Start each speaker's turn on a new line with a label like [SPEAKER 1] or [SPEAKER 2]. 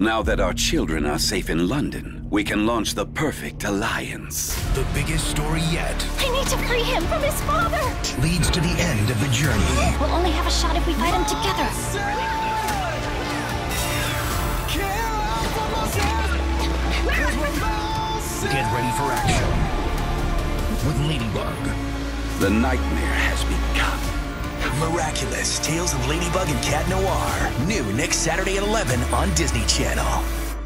[SPEAKER 1] Now that our children are safe in London, we can launch the perfect alliance.
[SPEAKER 2] The biggest story yet.
[SPEAKER 3] I need to free him from his father!
[SPEAKER 2] Leads to the end of the journey.
[SPEAKER 3] We'll only have a shot if we fight him together.
[SPEAKER 2] Get ready for action. With Ladybug.
[SPEAKER 1] The nightmare has begun.
[SPEAKER 4] Miraculous, Tales of Ladybug and Cat Noir. New next Saturday at 11 on Disney Channel.